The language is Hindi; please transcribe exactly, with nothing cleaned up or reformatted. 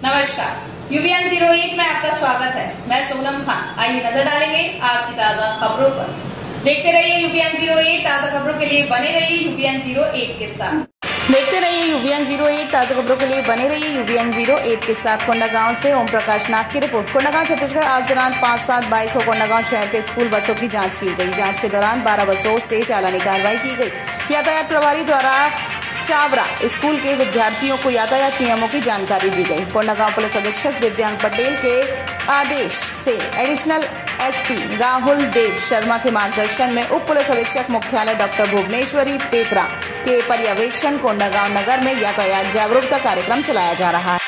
नमस्कार, यूवीएन जीरो एट में आपका स्वागत है। मैं सोनम खान। आइए नजर डालेंगे आज की ताजा खबरों पर। देखते रहिए यूवीएन जीरो एट। ताजा खबरों के लिए बने रहिए यूवीएन जीरो एट के साथ। देखते रहिए यूवीएन जीरो एट। ताजा खबरों के लिए बने रहिए यूवीएन जीरो एट के साथ। कोंडागांव से ओम प्रकाश नाग की रिपोर्ट। कोंडागांव छत्तीसगढ़ आज दिनांक पाँच सात बाईस को कोंडागांव शहर के स्कूल बसों की जांच की गई। जांच के दौरान बारह बसों से चालानी कार्रवाई की गई। यातायात प्रभारी द्वारा चावरा स्कूल के विद्यार्थियों को यातायात नियमों की जानकारी दी गई। कोंडागांव पुलिस अधीक्षक दिव्यांग पटेल के आदेश से एडिशनल एसपी राहुल देव शर्मा के मार्गदर्शन में उप पुलिस अधीक्षक मुख्यालय डॉक्टर भुवनेश्वरी पेकरा के पर्यवेक्षण कोंडागांव नगर में यातायात जागरूकता कार्यक्रम चलाया जा रहा है।